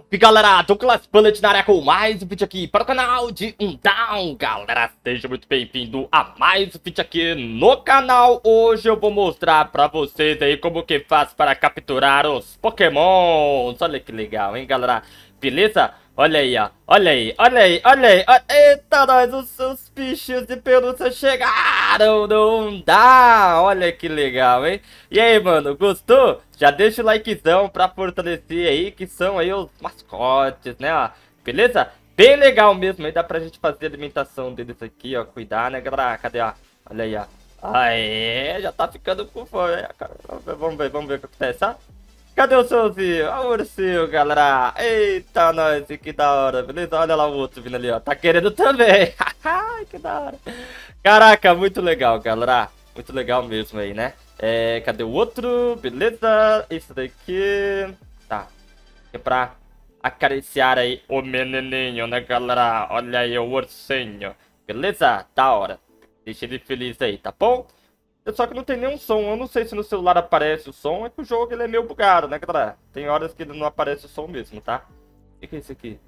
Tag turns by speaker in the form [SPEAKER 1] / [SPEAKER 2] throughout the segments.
[SPEAKER 1] E galera, Douglas Bullet na área com mais um vídeo aqui para o canal de Undawn. Galera, seja muito bem-vindo a mais um vídeo aqui no canal. Hoje eu vou mostrar para vocês aí como que faz para capturar os Pokémons. Olha que legal, hein, galera? Beleza? Olha aí, ó. Olha aí, olha aí, olha aí. Eita, nós, os bichos de pelúcia chegaram no Undawn. Olha que legal, hein? E aí, mano, gostou? Já deixa o likezão pra fortalecer aí, que são aí os mascotes, né, ó. Beleza? Bem legal mesmo, aí dá pra gente fazer a alimentação deles aqui, ó. Cuidar, né, galera? Cadê, ó? Olha aí, ó. Aê, já tá ficando com fome, cara. Vamos ver o que acontece, ó. Cadê o Seuzinho? Olha o ursinho, galera. Eita, nós, que da hora, beleza? Olha lá o outro vindo ali, ó. Tá querendo também. Que da hora. Caraca, muito legal, galera. Muito legal mesmo aí, né? Cadê o outro? Beleza. Esse daqui. Tá. É pra acariciar aí o menininho, né, galera? Olha aí o ursinho. Beleza? Da hora. Deixa ele feliz aí, tá bom? Só que não tem nenhum som. Eu não sei se no celular aparece o som. É que o jogo ele é meio bugado, né, galera? Tem horas que ele não aparece o som mesmo, tá? O que é isso aqui?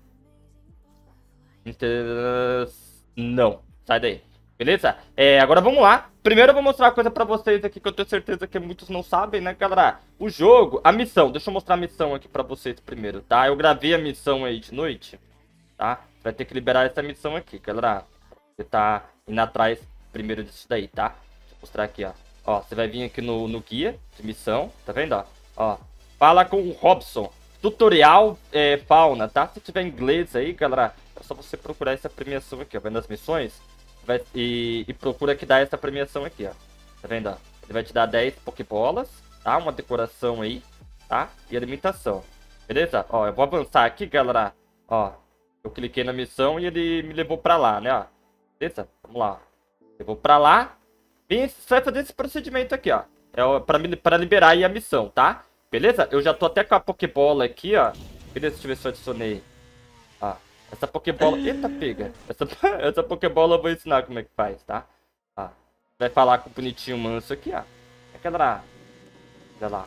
[SPEAKER 1] Não. Sai daí. Beleza? Agora vamos lá. Primeiro eu vou mostrar uma coisa pra vocês aqui que eu tenho certeza que muitos não sabem, né, galera? O jogo, a missão. Deixa eu mostrar a missão aqui pra vocês primeiro, tá? Eu gravei a missão aí de noite, tá? Vai ter que liberar essa missão aqui, galera. Você tá indo atrás primeiro disso daí, tá? Deixa eu mostrar aqui, ó. Ó, você vai vir aqui no guia de missão, tá vendo, ó? Ó, fala com o Robson. Tutorial fauna, tá? Se tiver inglês aí, galera, é só você procurar essa premiação aqui, ó. Vendo as missões? E procura que dá essa premiação aqui, ó. Tá vendo, ó? Ele vai te dar 10 Pokébolas, tá? Uma decoração aí, tá? E alimentação. Beleza? Ó, eu vou avançar aqui, galera. Ó, eu cliquei na missão e ele me levou pra lá, né, ó. Beleza? Vamos lá. Levou pra lá. E você vai fazer esse procedimento aqui, ó. Pra liberar aí a missão, tá? Beleza? Eu já tô até com a Pokébola aqui, ó. Beleza? Deixa eu ver se eu adicionei. Ó. Essa Pokébola... Eita, pega. Essa Pokébola eu vou ensinar como é que faz, tá? Ó. Vai falar com o bonitinho manso aqui, ó. Aquela... Olha lá.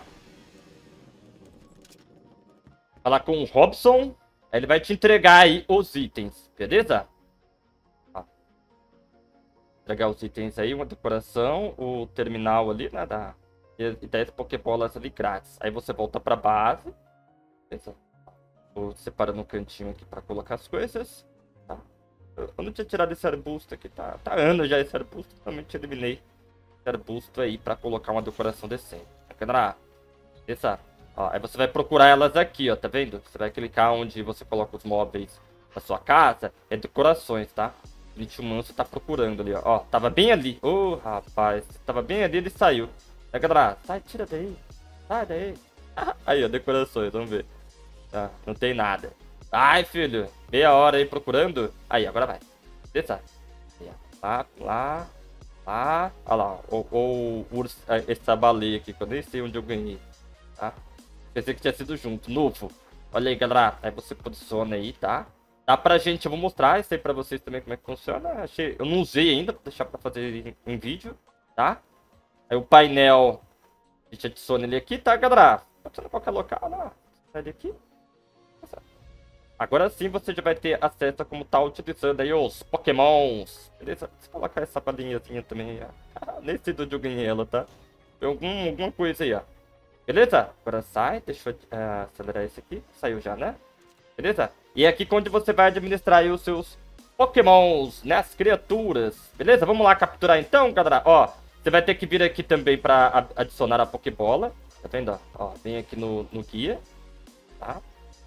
[SPEAKER 1] Falar com o Robson. Aí ele vai te entregar aí os itens, beleza? Ó. Entregar os itens aí, uma decoração, o terminal ali, né? E 10 Pokébolas ali grátis. Aí você volta pra base. Beleza? Vou separando um cantinho aqui pra colocar as coisas. Tá? Eu não tinha tirado esse arbusto aqui, tá anos já esse arbusto. Realmente eliminei esse arbusto aí pra colocar uma decoração decente. Essa, ó, aí você vai procurar elas aqui, ó, tá vendo? Você vai clicar onde você coloca os móveis da sua casa. É decorações, tá? O Litio Manso tá procurando ali, ó. Ó, tava bem ali. Ô, rapaz, tava bem ali, ele saiu. Aí, galera, sai, tira daí. Sai daí. Aí, ó, decorações, vamos ver. Tá, não tem nada. Ai, filho, meia hora aí procurando. Aí, agora vai. Desça. Aí, ó. Lá. Olha lá, essa baleia aqui, que eu nem sei onde eu ganhei. Tá? Pensei que tinha sido junto. Novo. Olha aí, galera. Aí você posiciona aí, tá? Dá pra gente, eu vou mostrar isso aí pra vocês também como é que funciona. Eu não usei ainda, vou deixar pra fazer em vídeo, tá? Aí o painel, a gente adiciona ele aqui, tá, galera? Pode ser em qualquer local, né? Sai daqui. Agora sim você já vai ter acesso a como tá utilizando aí os Pokémons. Beleza? Deixa eu colocar essa balinhazinha também. Nem sei de onde eu ganhei ela, tá? Tem alguma coisa aí, ó. Beleza? Agora sai, deixa eu acelerar esse aqui. Saiu já, né? Beleza? E é aqui onde você vai administrar aí os seus Pokémons, né? As criaturas. Beleza? Vamos lá capturar então, galera. Ó, você vai ter que vir aqui também pra adicionar a Pokébola. Tá vendo? Ó, vem aqui no guia. Tá?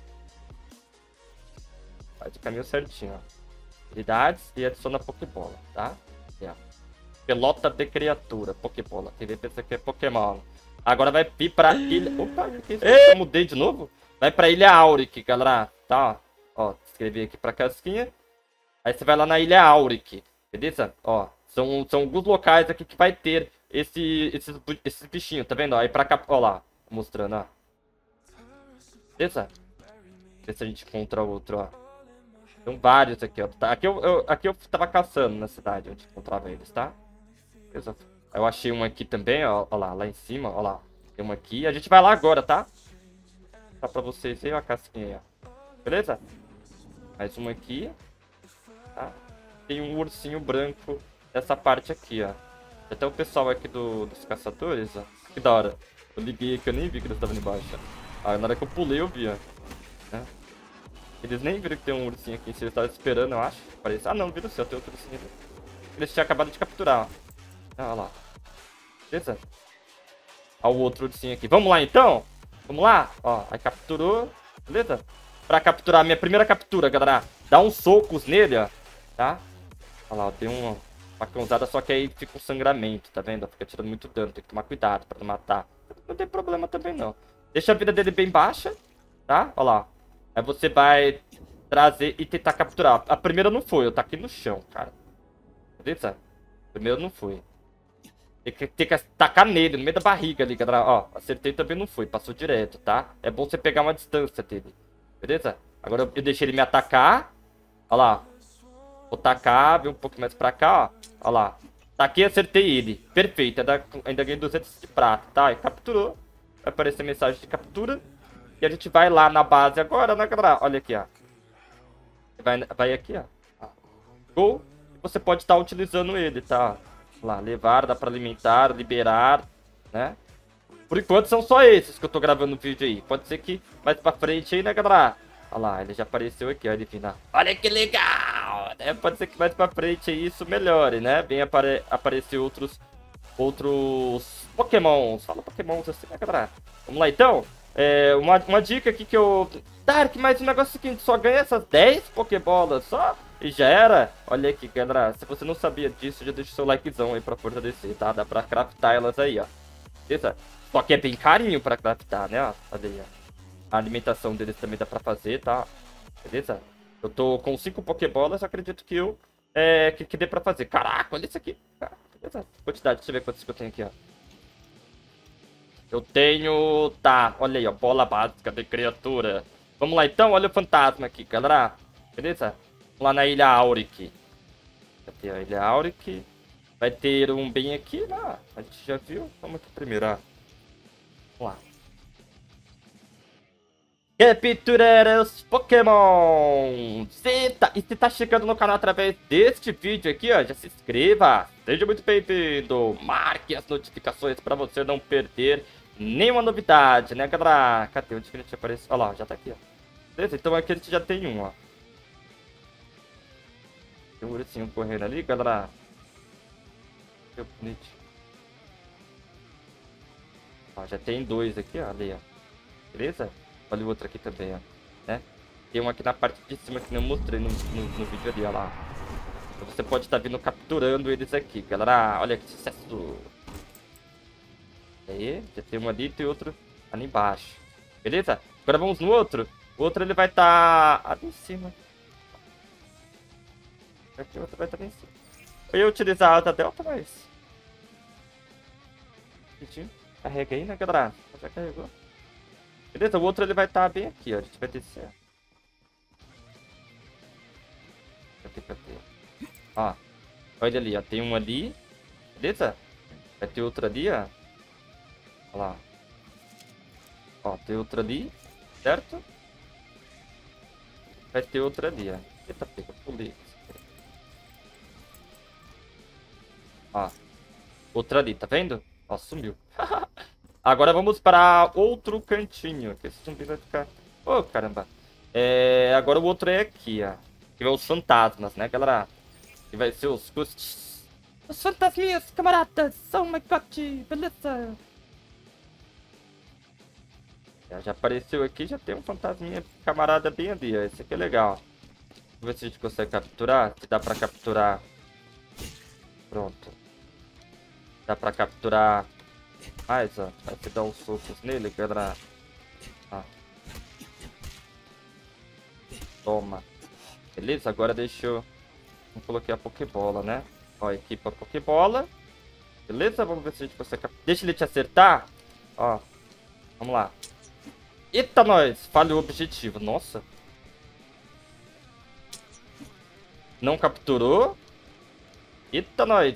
[SPEAKER 1] Faz o caminho certinho, ó. Habilidades e adiciona Pokébola, tá? Aqui, ó. Pelota de criatura, Pokébola. Quem vê pensa que é Pokémon. Agora vai vir pra ilha... Opa, o que é isso? Eu mudei de novo? Vai pra Ilha Auric, galera. Tá, ó. Escrevi aqui pra casquinha. Aí você vai lá na Ilha Auric. Beleza? Ó. São alguns locais aqui que vai ter esses bichinhos, tá vendo? Aí pra cá... Ó lá. Mostrando, ó. Beleza? Ver se a gente encontra outro, ó. Tem vários aqui, ó. Aqui eu tava caçando na cidade onde encontrava eles, tá? Beleza? Eu achei um aqui também, ó. Ó lá em cima, ó lá. Tem um aqui. A gente vai lá agora, tá? Tá pra vocês aí, ó, a casquinha aí, ó. Beleza? Mais um aqui. Tá? Tem um ursinho branco nessa parte aqui, ó. Até o pessoal aqui dos caçadores, ó. Que da hora. Eu liguei aqui, eu nem vi que eles estavam embaixo. Ó. Na hora que eu pulei, eu vi, ó. Né? Eles nem viram que tem um ursinho aqui. Eles estavam esperando, eu acho. Parece... Ah, não, viram o céu, tem outro ursinho ali. Eles tinham acabado de capturar, ó. Olha lá. Beleza? Olha o outro ursinho aqui. Vamos lá, então? Vamos lá? Ó, aí capturou. Beleza? Pra capturar a minha primeira captura, galera. Dá uns socos nele, ó. Tá? Olha lá, tem uma facãozada, só que aí fica um sangramento, tá vendo? Fica tirando muito dano, tem que tomar cuidado pra não matar. Não tem problema também, não. Deixa a vida dele bem baixa, tá? Olha lá. Aí você vai trazer e tentar capturar. A primeira não foi, eu tá aqui no chão, cara. Beleza? A primeira não foi. Tem que tacar nele, no meio da barriga ali, galera. Ó, acertei também não foi, passou direto, tá? É bom você pegar uma distância dele. Beleza? Agora eu deixei ele me atacar. Olha lá. Vou tacar, vir um pouco mais pra cá, ó. Olha lá. Taquei e acertei ele. Perfeito. Ainda ganhei 200 de prata, tá? E capturou. Vai aparecer mensagem de captura. E a gente vai lá na base agora, né, galera? Olha aqui, ó. Vai aqui, ó. Gol. Você pode estar utilizando ele, tá? Olha lá. Levar, dá pra alimentar, liberar, né? Por enquanto são só esses que eu tô gravando o vídeo aí. Pode ser que mais pra frente aí, né, galera? Olha lá, ele já apareceu aqui, ó, ele vindo. Olha que legal! Né? Pode ser que mais pra frente aí isso melhore, né? Venha aparecer outros Pokémons. Fala Pokémons assim, né, galera? Vamos lá, então. Uma dica aqui que eu... Dark, mas o negócio é o seguinte, só ganha essas 10 Pokébolas só e já era. Olha aqui, galera, se você não sabia disso, já deixa o seu likezão aí pra fortalecer, tá? Dá pra craftar elas aí, ó. Beleza? Só que é bem carinho pra craftar, né? Ó, olha aí, ó. A alimentação deles também dá pra fazer, tá? Beleza? Eu tô com 5 Pokébolas, acredito que que dê pra fazer. Caraca, olha isso aqui. Beleza? Quantidade, deixa eu ver quantos que eu tenho aqui, ó. Eu tenho... Tá, olha aí, ó. Bola básica de criatura. Vamos lá, então. Olha o fantasma aqui, galera. Beleza? Vamos lá na Ilha Auric. Vai ter a Ilha Auric. Vai ter um bem aqui, né? A gente já viu. Vamos aqui primeiro, ó. Vamos lá. Capturar os Pokémon! E se tá chegando no canal através deste vídeo aqui, ó, já se inscreva! Seja muito bem-vindo! Marque as notificações pra você não perder nenhuma novidade, né, galera? Cadê? Onde que a gente apareceu? Olha lá, já tá aqui, ó. Beleza? Então aqui a gente já tem um, ó. Tem um ursinho correndo ali, galera. Que bonitinho. Ó, já tem dois aqui, ó, ali, ó. Beleza? Olha o outro aqui também, ó. Né? Tem um aqui na parte de cima que eu mostrei no vídeo ali, ó lá. Então você pode estar vindo capturando eles aqui, galera. Olha que sucesso. Aí, já tem um ali e tem outro ali embaixo. Beleza? Agora vamos no outro. O outro ele vai estar ali em cima. Aqui o outro vai estar ali em cima. Eu ia utilizar a alta delta, mas... Carrega aí, né, galera? Já carregou. Beleza, o outro ele vai estar bem aqui, ó. A gente vai descer. Cadê? Ó. Olha ali, ó. Tem um ali. Beleza? Vai ter outro ali, ó. Olha lá. Ó, tem outro ali. Certo? Vai ter outro ali, ó. Eita, pega, pulei. Ó. Outro ali, tá vendo? Ó, sumiu. Agora vamos para outro cantinho. Que esse zumbi vai ficar... Ô, caramba. Agora o outro é aqui, ó. Que vai os fantasmas, né, galera? Que vai ser os ghosts. Os fantasminhas, camaradas. Oh my god, beleza. Já apareceu aqui, já tem um fantasminha camarada bem ali, ó. Esse aqui é legal. Vamos ver se a gente consegue capturar. Se dá pra capturar. Pronto. Dá pra capturar... Mais, ó. Vai te dar uns socos nele, galera. Ah. Toma. Beleza? Agora deixa eu... Vamos colocar a Pokébola, né? Ó, equipa a Pokébola. Beleza? Vamos ver se a gente consegue... Deixa ele te acertar. Ó. Vamos lá. Eita, nós! Falhou o objetivo. Nossa. Não capturou. Eita, nós!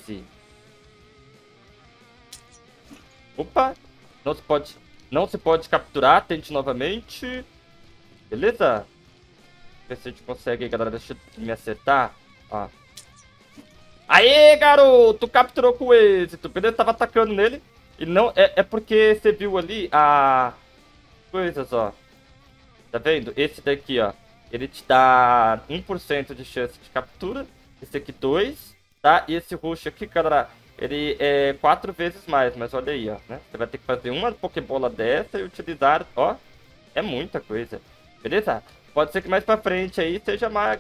[SPEAKER 1] Opa, não se pode capturar, tente novamente. Beleza? ver se a gente consegue aí, galera. Deixa eu me acertar. Ó. Aê, garoto! Capturou com êxito. Beleza? Tava atacando nele. E não... É porque você viu ali a... Coisas, ó. Tá vendo? Esse daqui, ó. Ele te dá 1% de chance de captura. Esse aqui 2, tá? E esse roxo aqui, galera, ele é 4 vezes mais. Mas olha aí, ó, né? Você vai ter que fazer uma Pokébola dessa e utilizar, ó. É muita coisa. Beleza? Pode ser que mais pra frente aí seja mais...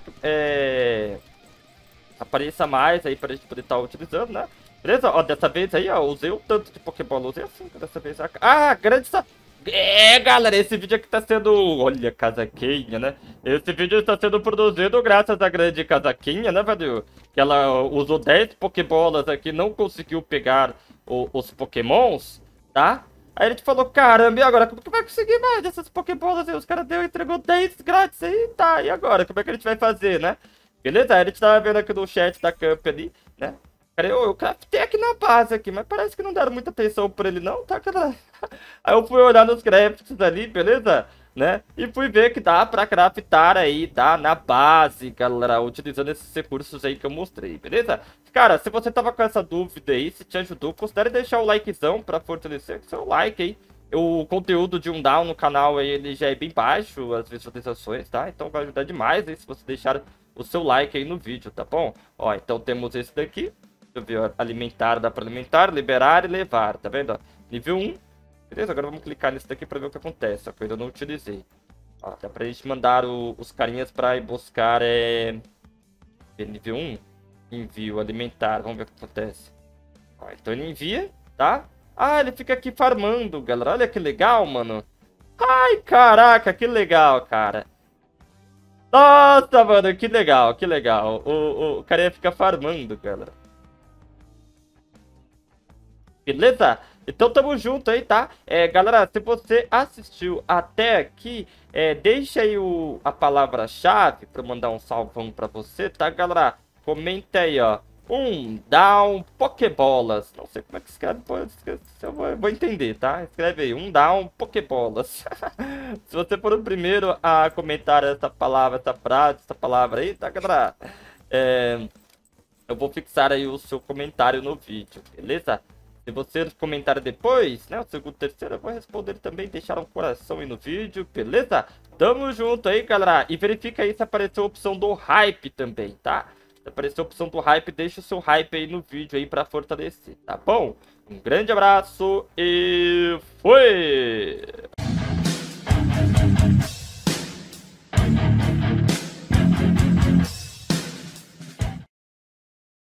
[SPEAKER 1] apareça mais aí pra gente poder estar utilizando, né? Beleza? Ó, dessa vez aí, ó, usei o tanto de Pokébola. Usei assim, dessa vez. Ah, grande... galera, esse vídeo aqui tá sendo... Olha, casaquinha, né? Esse vídeo está sendo produzido graças à grande casaquinha, né, velho? Que ela usou 10 Pokébolas aqui, não conseguiu pegar os Pokémons, tá? Aí a gente falou, caramba, e agora? Como que vai conseguir mais dessas Pokébolas aí? Os caras entregou 10 grátis aí, tá? E agora? Como é que a gente vai fazer, né? Beleza? Aí a gente tava vendo aqui no chat da Camp ali, né? Cara, eu craftei aqui na base aqui, mas parece que não deram muita atenção por ele não, tá, cara? Aí eu fui olhar nos crafts ali, beleza? Né? E fui ver que dá pra craftar aí, tá? Na base, galera, utilizando esses recursos aí que eu mostrei, beleza? Cara, se você tava com essa dúvida aí, se te ajudou, considere deixar o likezão pra fortalecer o seu like aí. O conteúdo de um down no canal aí, ele já é bem baixo, as visualizações, tá? Então vai ajudar demais aí se você deixar o seu like aí no vídeo, tá bom? Ó, então temos esse daqui. Deixa eu ver, ó, alimentar, dá pra alimentar, liberar e levar, tá vendo? Ó, nível 1. Beleza, agora vamos clicar nesse daqui pra ver o que acontece, ó, que eu ainda não utilizei. Ó, dá pra gente mandar os carinhas pra ir buscar, nível 1. Envio, alimentar, vamos ver o que acontece. Ó, então ele envia, tá? Ah, ele fica aqui farmando, galera, olha que legal, mano. Ai, caraca, que legal, cara. Nossa, mano, que legal, que legal. O carinha fica farmando, galera. Beleza? Então tamo junto aí, tá? Galera, se você assistiu até aqui, deixa aí a palavra-chave pra eu mandar um salvão pra você, tá, galera? Comenta aí, ó. Down Pokébolas. Não sei como é que escreve, eu vou entender, tá? Escreve aí, Down Pokébolas. Se você for o primeiro a comentar essa palavra, essa frase, essa palavra aí, tá, galera? Eu vou fixar aí o seu comentário no vídeo, beleza? Se você comentar depois, né, o segundo, terceiro, eu vou responder também, deixar um coração aí no vídeo, beleza? Tamo junto aí, galera. E verifica aí se apareceu a opção do hype também, tá? Se apareceu a opção do hype, deixa o seu hype aí no vídeo aí pra fortalecer, tá bom? Um grande abraço e fui!